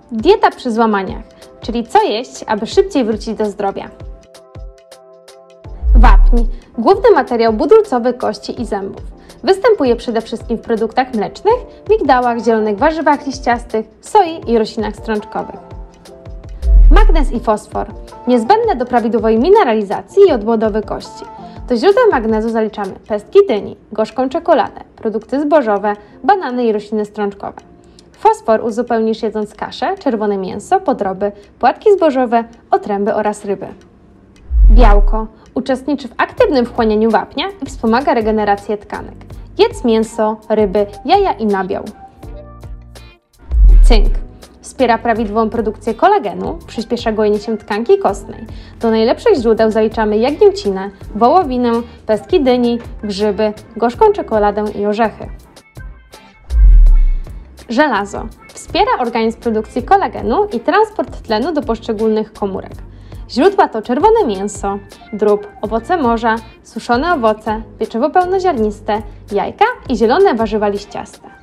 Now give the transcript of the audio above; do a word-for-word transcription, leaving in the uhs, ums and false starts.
Dieta przy złamaniach, czyli co jeść, aby szybciej wrócić do zdrowia. Wapń, główny materiał budulcowy kości i zębów. Występuje przede wszystkim w produktach mlecznych, migdałach, zielonych warzywach liściastych, soi i roślinach strączkowych. Magnez i fosfor, niezbędne do prawidłowej mineralizacji i odbudowy kości. Do źródeł magnezu zaliczamy pestki dyni, gorzką czekoladę, produkty zbożowe, banany i rośliny strączkowe. Fosfor uzupełnisz jedząc kaszę, czerwone mięso, podroby, płatki zbożowe, otręby oraz ryby. Białko uczestniczy w aktywnym wchłanianiu wapnia i wspomaga regenerację tkanek. Jedz mięso, ryby, jaja i nabiał. Cynk wspiera prawidłową produkcję kolagenu, przyspiesza gojenie się tkanki kostnej. Do najlepszych źródeł zaliczamy jagnięcinę, wołowinę, pestki dyni, grzyby, gorzką czekoladę i orzechy. Żelazo wspiera organizm produkcji kolagenu i transport tlenu do poszczególnych komórek. Źródła to czerwone mięso, drób, owoce morza, suszone owoce, pieczywo pełnoziarniste, jajka i zielone warzywa liściaste.